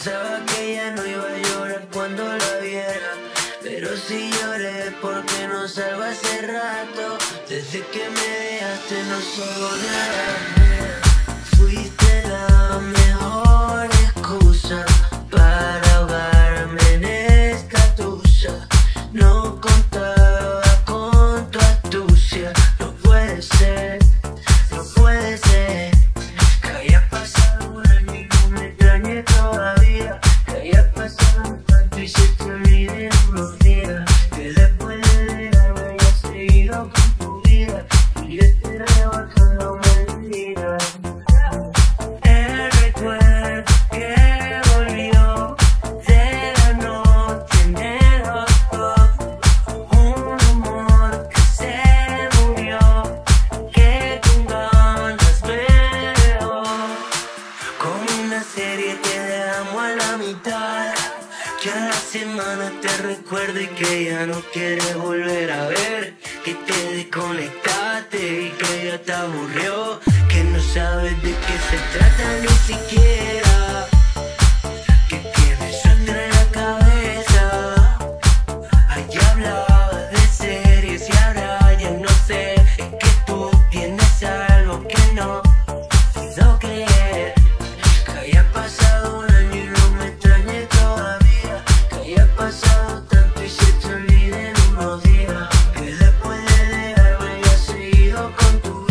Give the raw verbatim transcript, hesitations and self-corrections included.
Pensaba que ya no iba a llorar cuando la viera, pero sí lloré porque no salgo hace rato. Desde que me dejaste no salgo nada. Fuiste la mejor excusa para ahogarme en esta tuya. No contaba con tu astucia. No puede ser, no puede ser que haya pasado un año y no me extrañe todavía. Que haya pasado tanto y se te olvide en unos días. Que después de dejarme haya seguido con tu vida y yo estoy rebotando mentiras. El recuerdo que volvió de la noche en los dos, un amor que se murió, que con ganas me dejó. Como una serie que dejamos a la mitad, que a la semana te recuerdo y que ya no quieres volver a ver, que te desconectaste y que ya te aburrió, que no sabes de qué se trata ni siquiera, que tienes suelta en la cabeza. Ahí hablaba de series y ahora ya no sé, es que tú tienes algo que no puedo creer. Que haya pasado un año y no me extrañe todavía. Que haya pasado tanto y se te olvide en unos días. Que después de dejarme haya seguido con tu